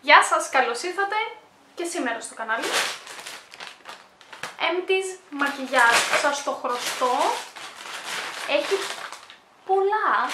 Γεια σας, καλώς ήρθατε και σήμερα στο κανάλι. Empties μακιγιάζ, σας το χρωστώ. Έχει πολλά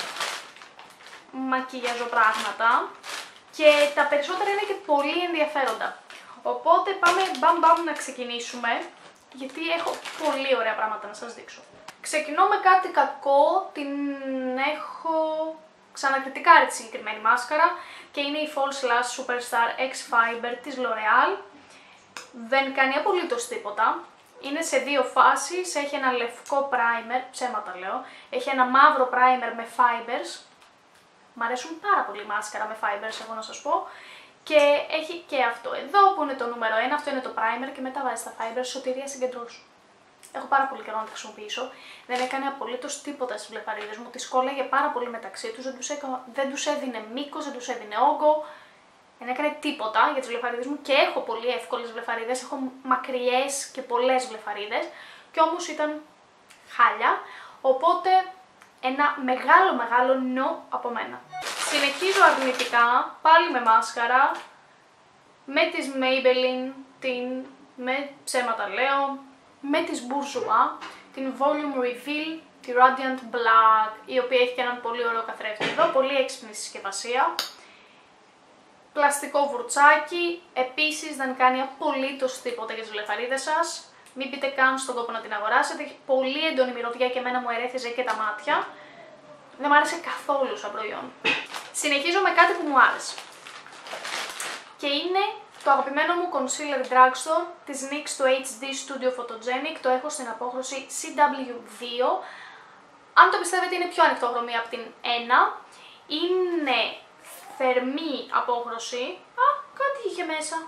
μακιγιαζοπράγματα και τα περισσότερα είναι και πολύ ενδιαφέροντα. Οπότε πάμε μπαμ να ξεκινήσουμε, γιατί έχω πολύ ωραία πράγματα να σας δείξω. Ξεκινώ με κάτι κακό, την έχω ξανακριτικάρει τη συγκεκριμένη μάσκαρα και είναι η False Lash Superstar X Fiber της L'Oreal. Δεν κάνει απολύτως τίποτα. Είναι σε δύο φάσεις, έχει ένα λευκό primer, ψέματα λέω, έχει ένα μαύρο primer με fibers. Μ' αρέσουν πάρα πολύ μάσκαρα με fibers, εγώ να σας πω. Και έχει και αυτό εδώ που είναι το νούμερο 1, αυτό είναι το primer και μετά βάζει τα fibers, σωτηρία συγκεντρώσου. Έχω πάρα πολύ καιρό να τα χρησιμοποιήσω. Δεν έκανε απολύτως τίποτα στις βλεφαρίδες μου. Τις κόλλαγε πάρα πολύ μεταξύ τους. Δεν τους έδινε μήκος, δεν τους έδινε όγκο. Δεν έκανε τίποτα για τις βλεφαρίδες μου και έχω πολύ εύκολες βλεφαρίδες. Έχω μακριές και πολλές βλεφαρίδες. Και όμως ήταν χάλια. Οπότε ένα μεγάλο no από μένα. Συνεχίζω αρνητικά πάλι με μάσκαρα. Με τις Maybelline, με ψέματα λέω. Με τις Bourjois, την Volume Reveal, τη Radiant Black, η οποία έχει και έναν πολύ ωραίο καθρέφτη εδώ, πολύ έξυπνη συσκευασία. Πλαστικό βουρτσάκι, επίσης δεν κάνει απολύτως τίποτα για τις βλεφαρίδες σας. Μην πείτε καν στον κόπο να την αγοράσετε, έχει πολύ έντονη μυρωδιά και εμένα μου ερέθιζε και τα μάτια. Δεν μου άρεσε καθόλου σαν προϊόν. Συνεχίζω με κάτι που μου άρεσε. Και είναι το αγαπημένο μου concealer drugstore της NYX, το HD Studio Photogenic, το έχω στην απόχρωση CW2. Αν το πιστεύετε είναι πιο ανοιχτόχρωμη από την 1. Είναι θερμή απόχρωση. Κάτι είχε μέσα.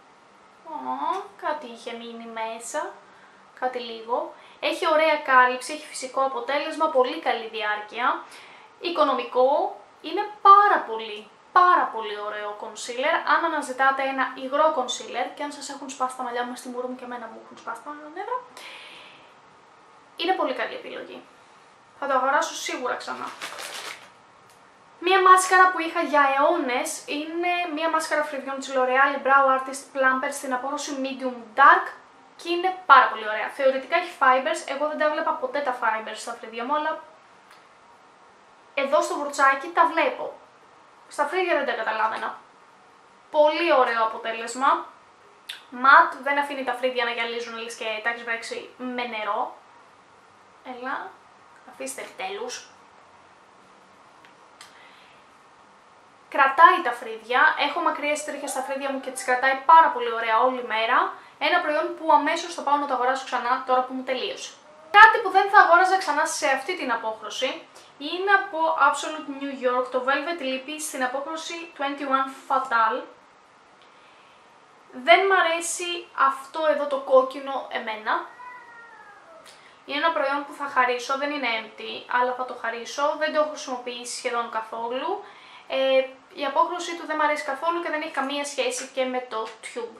Κάτι είχε μείνει μέσα. Κάτι λίγο. Έχει ωραία κάλυψη, έχει φυσικό αποτέλεσμα, πολύ καλή διάρκεια. Οικονομικό, είναι πάρα πολύ ωραίο concealer. Αν αναζητάτε ένα υγρό concealer και αν σας έχουν σπάσει τα μαλλιά μου στη μουρού μου και εμένα μου έχουν σπάσει τα νεύρα, είναι πολύ καλή επιλογή. Θα το αγοράσω σίγουρα ξανά. Μία μάσκαρα που είχα για αιώνες είναι μία μάσκαρα φρυδιών της L'Oreal Brow Artist Plumper στην απόχρωση Medium Dark και είναι πάρα πολύ ωραία. Θεωρητικά έχει fibers, εγώ δεν τα έβλεπα ποτέ τα fibers στα φρύδια μου, αλλά εδώ στο βουρτσάκι τα βλέπω. Στα φρύδια δεν τα καταλάβαινα. Πολύ ωραίο αποτέλεσμα. Ματ, δεν αφήνει τα φρύδια να γυαλίζουν λες και τα έχεις βρέξει με νερό. Έλα, αφήστε επιτέλους. Κρατάει τα φρύδια. Έχω μακριές τρίχες στα φρύδια μου και τις κρατάει πάρα πολύ ωραία όλη μέρα. Ένα προϊόν που αμέσως θα πάω να το αγοράσω ξανά τώρα που μου τελείωσε. Κάτι που δεν θα αγόραζα ξανά σε αυτή την απόχρωση είναι από Absolute New York, το Velvet Lippy στην απόχρωση 21 Fatal. Δεν μ' αρέσει αυτό εδώ το κόκκινο εμένα. Είναι ένα προϊόν που θα χαρίσω, δεν είναι empty, αλλά θα το χαρίσω. Δεν το έχω χρησιμοποιήσει σχεδόν καθόλου. Η απόχρωσή του δεν μ' αρέσει καθόλου και δεν έχει καμία σχέση και με το tube.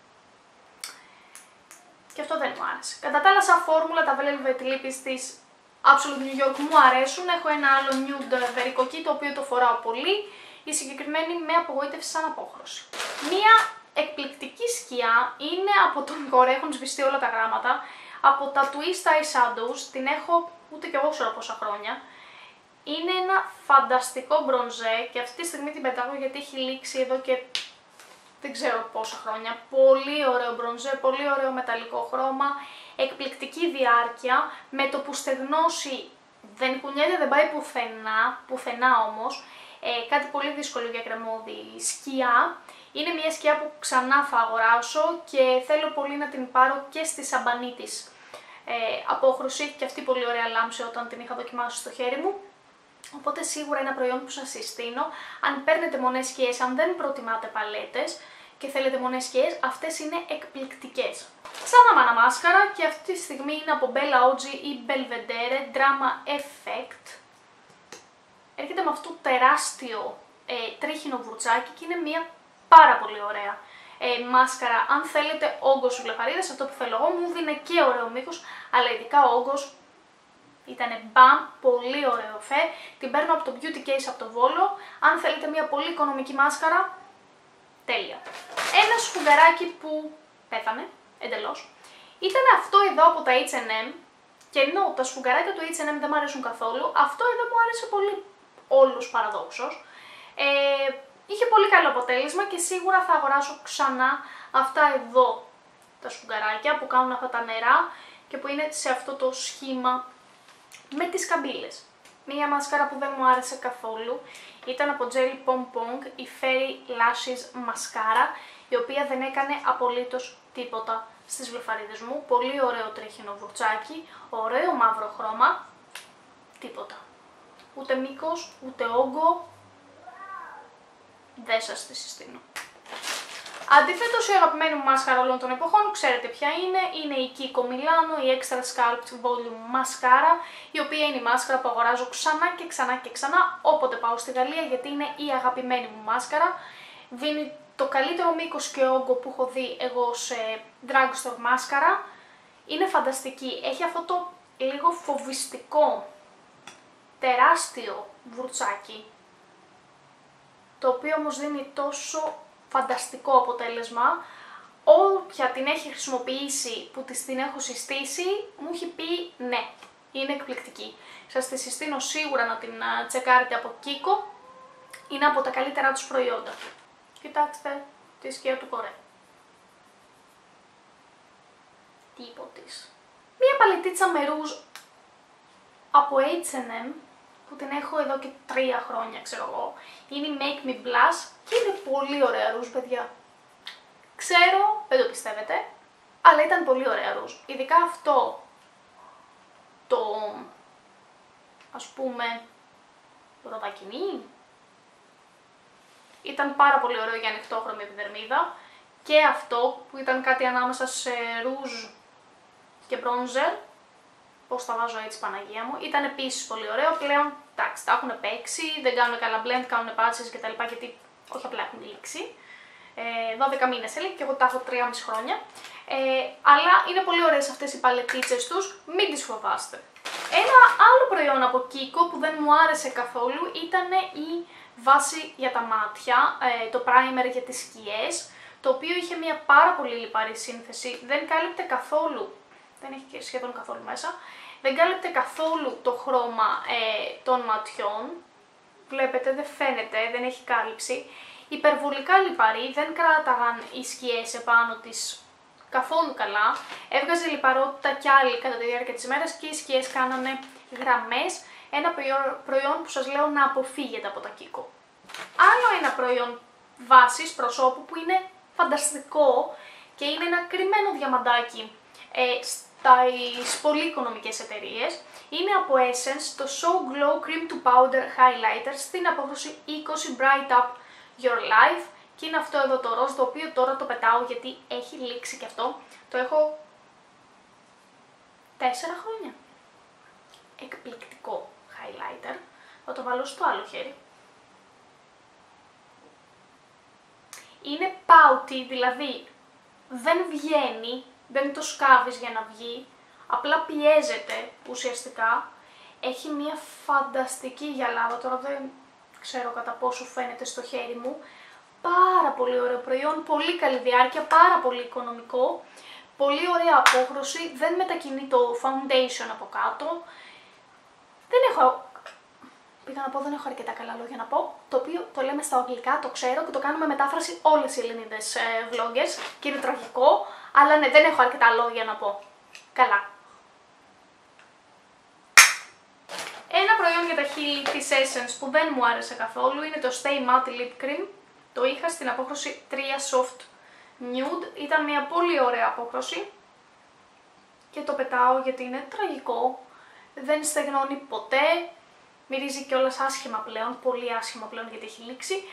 Και αυτό δεν μου άρεσε. Κατά τα άλλα, σαν φόρμουλα, τα Velvet Lippy της Absolute New York μου αρέσουν. Έχω ένα άλλο nude βερικοκί το οποίο το φοράω πολύ. Η συγκεκριμένη με απογοήτευσε σαν απόχρωση. Μία εκπληκτική σκιά είναι από τον Κορέ, έχουν σβηστεί όλα τα γράμματα. Από τα Twist Eyeshadows, την έχω ούτε κι εγώ ξέρω πόσα χρόνια. Είναι ένα φανταστικό μπρονζέ και αυτή τη στιγμή την πετάγω γιατί έχει λήξει εδώ και δεν ξέρω πόσα χρόνια. Πολύ ωραίο μπρονζέ, πολύ ωραίο μεταλλικό χρώμα, εκπληκτική διάρκεια, με το που στεγνώσει δεν κουνιέται, δεν πάει πουθενά όμως. Κάτι πολύ δύσκολο για κρεμόδι σκιά. Είναι μια σκιά που ξανά θα αγοράσω και θέλω πολύ να την πάρω και στη σαμπανί της απόχρωση και αυτή πολύ ωραία λάμψη όταν την είχα δοκιμάσει στο χέρι μου. Οπότε σίγουρα ένα προϊόν που σας συστήνω. Αν παίρνετε μονές σκιές, αν δεν προτιμάτε παλέτες και θέλετε μονές σκιές, αυτές είναι εκπληκτικές. Ξανά μάνα μάσκαρα και αυτή τη στιγμή είναι από Bella OG ή Belvedere Drama Effect. Έρχεται με αυτό το τεράστιο τρίχινο βουρτσάκι και είναι μια πάρα πολύ ωραία μάσκαρα. Αν θέλετε όγκος στους βλεφαρίδες, αυτό που θέλω εγώ, μου δίνει και ωραίο μήκος, αλλά ειδικά όγκος ήτανε μπαμ, πολύ ωραίο φε. Την παίρνω από το Beauty Case από το Βόλο. Αν θέλετε μια πολύ οικονομική μάσκαρα, Τέλεια. Ένα σφουγγαράκι που πέθανε εντελώς ήταν αυτό εδώ από τα H&M. Και ενώ τα σφουγγαράκια του H&M δεν μου αρέσουν καθόλου, αυτό εδώ μου άρεσε πολύ, όλους παραδόξως. Είχε πολύ καλό αποτέλεσμα και σίγουρα θα αγοράσω ξανά αυτά εδώ τα σφουγγαράκια που κάνουν αυτά τα νερά και που είναι σε αυτό το σχήμα με τις καμπύλες. Μία μάσκαρα που δεν μου άρεσε καθόλου ήταν από Jelly Pom Pong, η Fairy Lashes μασκάρα, η οποία δεν έκανε απολύτως τίποτα στις βλεφαρίδες μου. Πολύ ωραίο τρέχινο βουρτσάκι, ωραίο μαύρο χρώμα, τίποτα. Ούτε μήκος, ούτε όγκο, δεν σας τη συστήνω. Αντιθέτως, η αγαπημένη μου μάσκαρα όλων των εποχών, ξέρετε ποια είναι η Kiko Milano, η Extra Sculpt Volume μασκάρα, η οποία είναι η μάσκαρα που αγοράζω ξανά και ξανά και ξανά όποτε πάω στη Γαλλία, γιατί είναι η αγαπημένη μου μάσκαρα. Δίνει το καλύτερο μήκος και όγκο που έχω δει εγώ σε drugstore μάσκαρα. Είναι φανταστική, έχει αυτό το λίγο φοβιστικό, τεράστιο βουρτσάκι, το οποίο όμως δίνει τόσο φανταστικό αποτέλεσμα. Όποια την έχει χρησιμοποιήσει που την έχω συστήσει μου έχει πει ναι, είναι εκπληκτική. Σας τη συστήνω σίγουρα να την τσεκάρετε από Kiko, είναι από τα καλύτερά τους προϊόντα. Κοιτάξτε τη σκιά του κορέ. Τίποτης. Μία παλετίτσα με ρούζ από H&M που την έχω εδώ και 3 χρόνια, ξέρω εγώ. Είναι η Make Me Blush και είναι πολύ ωραία ρούζ, παιδιά. Ξέρω, δεν το πιστεύετε, αλλά ήταν πολύ ωραία ρούζ. Ειδικά αυτό το, ας πούμε, ροδακινή. Ήταν πάρα πολύ ωραίο για ανοιχτόχρωμη επιδερμίδα. Και αυτό που ήταν κάτι ανάμεσα σε ρούζ και μπρόνζερ. Πώς τα βάζω έτσι, Παναγία μου. Ήταν επίσης πολύ ωραίο. Πλέον, εντάξει, τα έχουν παίξει, δεν κάνουν καλά blend, κάνουν patches κτλ. Γιατί όχι απλά έχουν λήξει. 12 μήνες έλεγε και εγώ τα έχω 3,5 χρόνια. Αλλά είναι πολύ ωραίες αυτές οι παλετίτσες τους, μην τις φοβάστε. Ένα άλλο προϊόν από Kiko που δεν μου άρεσε καθόλου ήταν η βάση για τα μάτια, το primer για τις σκιές, το οποίο είχε μια πάρα πολύ λιπαρή σύνθεση, δεν κάλυπτε καθόλου, δεν έχει και σχεδόν καθόλου μέσα, δεν κάλυπτε καθόλου το χρώμα των ματιών, βλέπετε δεν φαίνεται, δεν έχει κάλυψη, υπερβολικά λιπαρή, δεν κράταγαν οι σκιές επάνω της καθόλου καλά, έβγαζε λιπαρότητα κι άλλη κατά τη διάρκεια της ημέρας και οι σκιές κάνανε γραμμές, ένα προϊόν που σας λέω να αποφύγετε από τα Kiko. Άλλο ένα προϊόν βάσης προσώπου που είναι φανταστικό και είναι ένα κρυμμένο διαμαντάκι στις πολύ οικονομικές εταιρείες. Είναι από Essence το Show Glow Cream to Powder Highlighter στην απόχρωση 20 Bright Up Your Life και είναι αυτό εδώ το ροζ, το οποίο τώρα το πετάω γιατί έχει λήξει και αυτό. Το έχω 4 χρόνια. Εκπληκτικό highlighter. Θα το βάλω στο άλλο χέρι. Είναι pouty, δηλαδή δεν βγαίνει, δεν το σκάβεις για να βγει, απλά πιέζεται ουσιαστικά. Έχει μια φανταστική γυαλάδα, τώρα δεν ξέρω κατά πόσο φαίνεται στο χέρι μου. Πάρα πολύ ωραίο προϊόν, πολύ καλή διάρκεια, πάρα πολύ οικονομικό, πολύ ωραία απόχρωση, δεν μετακινεί το foundation από κάτω. Δεν έχω, πήγα να πω δεν έχω αρκετά καλά λόγια να πω, το οποίο το λέμε στα αγγλικά, το ξέρω και το κάνουμε μετάφραση όλες οι Ελληνίδες vloggers και είναι τραγικό, αλλά ναι, δεν έχω αρκετά λόγια να πω. Καλά. Ένα προϊόν για τα χείλη της Essence που δεν μου άρεσε καθόλου είναι το Stay Matte Lip Cream. Το είχα στην απόχρωση 3 Soft Nude, ήταν μια πολύ ωραία απόχρωση και το πετάω γιατί είναι τραγικό, δεν στεγνώνει ποτέ, μυρίζει κιόλας άσχημα πλέον, πολύ άσχημα πλέον γιατί έχει λήξει.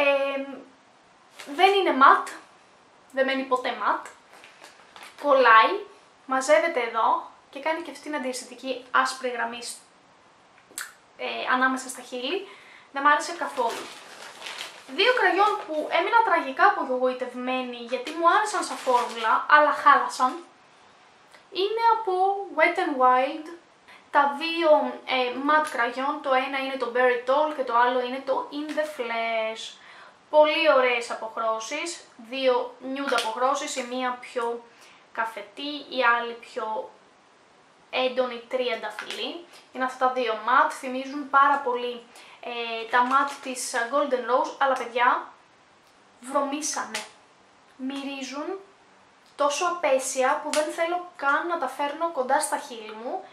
Δεν είναι ματ, δεν μένει ποτέ ματ, κολλάει, μαζεύεται εδώ και κάνει και αυτήν την αντιαισθητική άσπρη γραμμή ανάμεσα στα χείλη, δεν μ' άρεσε καθόλου. Δύο κραγιόν που έμεινα τραγικά απογοητευμένη γιατί μου άρεσαν σαν φόρμουλα, αλλά χάλασαν, είναι από Wet n Wild. Τα δύο matte κραγιόν, το ένα είναι το Berry Tall και το άλλο είναι το In The Flesh. Πολύ ωραίες αποχρώσεις, δύο nude αποχρώσεις, η μία πιο καφετή, η άλλη πιο έντονη τριανταφυλλή. Είναι αυτά τα δύο matte, θυμίζουν πάρα πολύ τα matte της Golden Rose, αλλά παιδιά, βρωμίσανε. Μυρίζουν τόσο απέσια που δεν θέλω καν να τα φέρνω κοντά στα χείλη μου.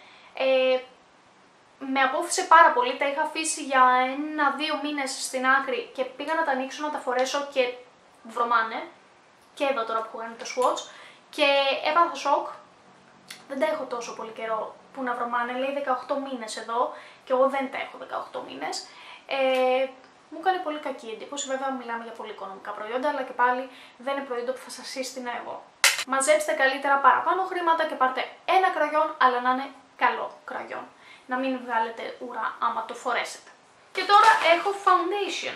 Με απόφυσε πάρα πολύ, τα είχα αφήσει για 1-2 μήνες στην άκρη και πήγα να τα ανοίξω να τα φορέσω και βρωμάνε. Και εδώ τώρα που έχω κάνει το swatch και έπαθα σοκ. Δεν τα έχω τόσο πολύ καιρό που να βρωμάνε, λέει 18 μήνες εδώ και εγώ δεν τα έχω 18 μήνες. Μου έκανε πολύ κακή εντύπωση, βέβαια μιλάμε για πολύ οικονομικά προϊόντα, αλλά και πάλι δεν είναι προϊόντα που θα σας σύστηνα εγώ. Μαζέψτε καλύτερα παραπάνω χρήματα και πάρτε ένα κραγιόν, αλλά να είναι καλό κραγιόν. Να μην βγάλετε ουρά άμα το φορέσετε. Και τώρα έχω foundation.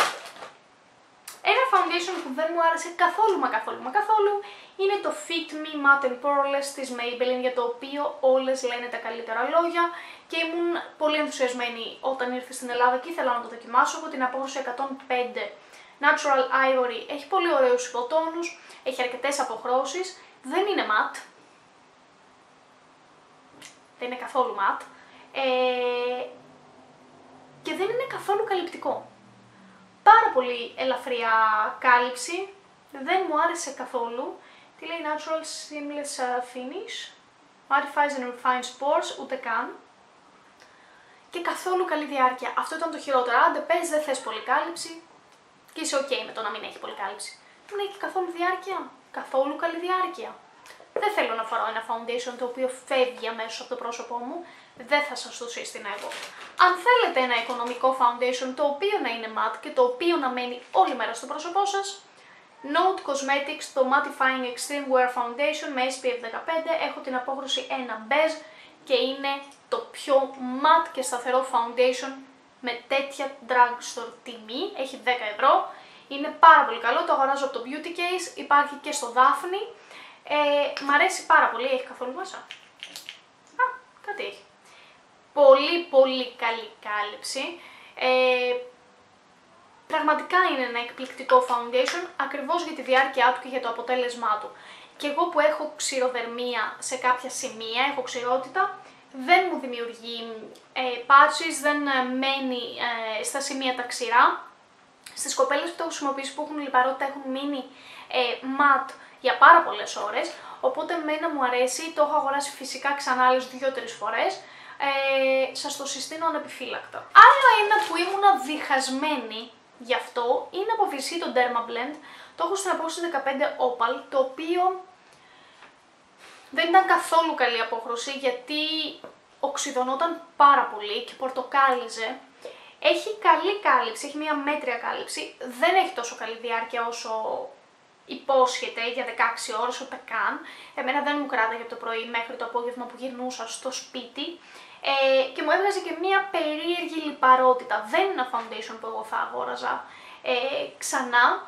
Ένα foundation που δεν μου άρεσε καθόλου είναι το Fit Me Matte and Poreless της Maybelline, για το οποίο όλες λένε τα καλύτερα λόγια και ήμουν πολύ ενθουσιασμένη όταν ήρθε στην Ελλάδα και ήθελα να το δοκιμάσω. Από την απόχρωση 105 Natural Ivory, έχει πολύ ωραίους υποτόνους, έχει αρκετές αποχρώσεις, δεν είναι matte, δεν είναι καθόλου matte και δεν είναι καθόλου καλυπτικό. Πάρα πολύ ελαφριά κάλυψη, δεν μου άρεσε καθόλου. Τι λέει Natural Seamless Finish, Mattifies and Refines Pores, ούτε καν. Και καθόλου καλή διάρκεια. Αυτό ήταν το χειρότερο. Άντε πες δεν θες πολύ κάλυψη και είσαι ok με το να μην έχει πολύ κάλυψη. Δεν έχει καθόλου διάρκεια, καθόλου καλή διάρκεια. Δεν θέλω να φοράω ένα foundation το οποίο φεύγει αμέσως από το πρόσωπό μου. Δεν θα σας το σύστηνα εγώ. Αν θέλετε ένα οικονομικό foundation το οποίο να είναι matte και το οποίο να μένει όλη μέρα στο πρόσωπό σας, Note Cosmetics το Mattifying Extreme Wear Foundation με SPF 15, έχω την απόχρωση 1 beige και είναι το πιο matte και σταθερό foundation με τέτοια drugstore τιμή, έχει 10 ευρώ, είναι πάρα πολύ καλό, το αγοράζω από το Beauty Case, υπάρχει και στο Daphne, μ' αρέσει πάρα πολύ, έχει καθόλου μέσα. Α, κάτι έχει. Πολύ καλή κάλυψη. Πραγματικά είναι ένα εκπληκτικό foundation, ακριβώς για τη διάρκεια του και για το αποτέλεσμά του. Και εγώ που έχω ξηροδερμία σε κάποια σημεία, έχω ξηρότητα, δεν μου δημιουργεί patches, δεν μένει στα σημεία τα ξηρά. Στις κοπέλες που το έχω χρησιμοποιήσει που έχουν λιπαρότητα έχουν μείνει matte για πάρα πολλές ώρες, οπότε εμένα μου αρέσει, το έχω αγοράσει φυσικά ξανά άλλες 2-3 φορές. Σας το συστήνω ανεπιφύλακτα. Άλλο ένα που ήμουνα διχασμένη γι' αυτό είναι από VC το Derma Blend. Το έχω στην απόχρωση 15 Opal, το οποίο δεν ήταν καθόλου καλή απόχρωση γιατί οξυδωνόταν πάρα πολύ και πορτοκάλιζε. Έχει καλή κάλυψη, έχει μια μέτρια κάλυψη, δεν έχει τόσο καλή διάρκεια όσο υπόσχεται για 16 ώρες ούτε καν. Εμένα δεν μου κράταγε από το πρωί μέχρι το απόγευμα που γυρνούσα στο σπίτι. Και μου έβγαζε και μια περίεργη λιπαρότητα. Δεν είναι ένα foundation που εγώ θα αγόραζα ξανά.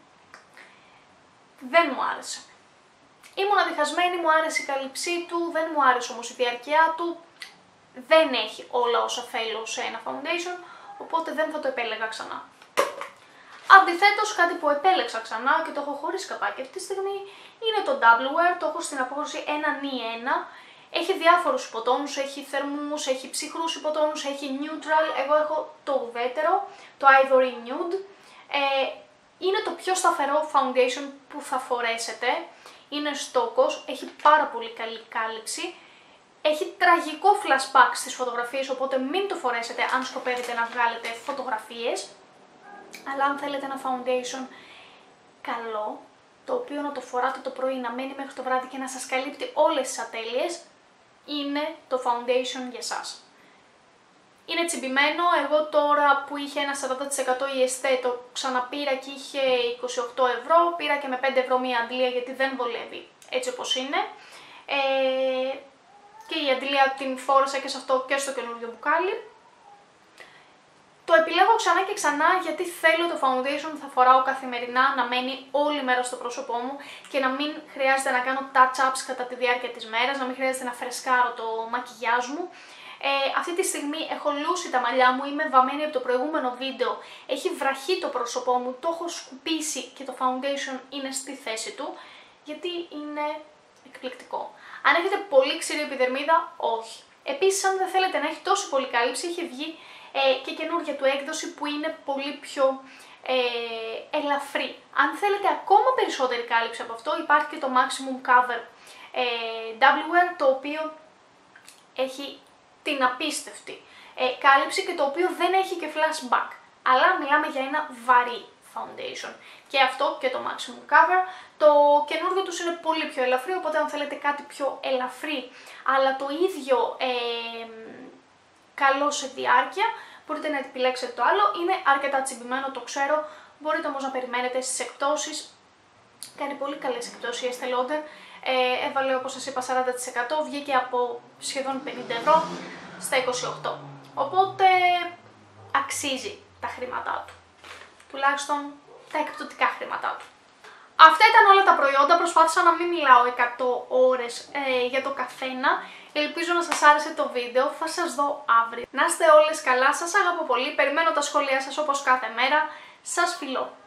Δεν μου άρεσε. Ήμουν αδιχασμένη, μου άρεσε η κάλυψή του, δεν μου άρεσε όμως η διάρκεια του. Δεν έχει όλα όσα θέλω σε ένα foundation, οπότε δεν θα το επέλεγα ξανά. Αντιθέτως, κάτι που επέλεξα ξανά και το έχω χωρίς καπάκι αυτή τη στιγμή είναι το Double Wear, το έχω στην απόχρωση 1-1. Έχει διάφορους υποτόνους, έχει θερμούς, έχει ψυχρούς υποτόνους, έχει neutral, εγώ έχω το ουδέτερο, το Ivory Nude. Είναι το πιο σταθερό foundation που θα φορέσετε, είναι στόκος, έχει πάρα πολύ καλή κάλυψη, έχει τραγικό flashback στις φωτογραφίες, οπότε μην το φορέσετε αν σκοπεύετε να βγάλετε φωτογραφίες. Αλλά αν θέλετε ένα foundation καλό, το οποίο να το φοράτε το πρωί, να μένει μέχρι το βράδυ και να σας καλύπτει όλες τις ατέλειες, είναι το foundation για σας. Είναι τσιμπημένο, εγώ τώρα που είχε ένα 40% η Estée το ξαναπήρα και είχε 28 ευρώ, πήρα και με 5 ευρώ μία αντλία γιατί δεν βολεύει έτσι όπως είναι. Και η αντλία την φόρεσα και σε αυτό και στο καινούργιο μπουκάλι. Το επιλέγω ξανά και ξανά γιατί θέλω το foundation που θα φοράω καθημερινά να μένει όλη μέρα στο πρόσωπό μου και να μην χρειάζεται να κάνω touch-ups κατά τη διάρκεια της μέρας, να μην χρειάζεται να φρεσκάρω το μακιγιάζ μου. Αυτή τη στιγμή έχω λούσει τα μαλλιά μου, είμαι βαμμένη από το προηγούμενο βίντεο, έχει βραχεί το πρόσωπό μου, το έχω σκουπίσει και το foundation είναι στη θέση του, γιατί είναι εκπληκτικό. Αν έχετε πολύ ξηρή επιδερμίδα, όχι. Επίσης, αν δεν θέλετε να έχει τόσο πολύ κάλυψη, έχει βγει και καινούργια του έκδοση που είναι πολύ πιο ελαφρύ. Αν θέλετε ακόμα περισσότερη κάλυψη από αυτό, υπάρχει και το Maximum Cover W-Wear, το οποίο έχει την απίστευτη κάλυψη και το οποίο δεν έχει και flashback. Αλλά μιλάμε για ένα βαρύ foundation. Και αυτό και το Maximum Cover. Το καινούργιο τους είναι πολύ πιο ελαφρύ, οπότε αν θέλετε κάτι πιο ελαφρύ, αλλά το ίδιο καλό σε διάρκεια, μπορείτε να επιλέξετε το άλλο. Είναι αρκετά τσιμπημένο, το ξέρω. Μπορείτε όμως να περιμένετε στις εκπτώσεις. Κάνει πολύ καλές εκπτώσεις η Estée Lauder. Έβαλε, όπως σας είπα, 40%, βγήκε από σχεδόν 50 ευρώ στα 28. Οπότε αξίζει τα χρήματά του. Τουλάχιστον τα εκπτωτικά χρήματά του. Αυτά ήταν όλα τα προϊόντα, προσπάθησα να μην μιλάω 100 ώρες για το καθένα. Ελπίζω να σας άρεσε το βίντεο, θα σας δω αύριο. Να είστε όλες καλά, σας αγαπώ πολύ, περιμένω τα σχόλιά σας όπως κάθε μέρα. Σας φιλώ.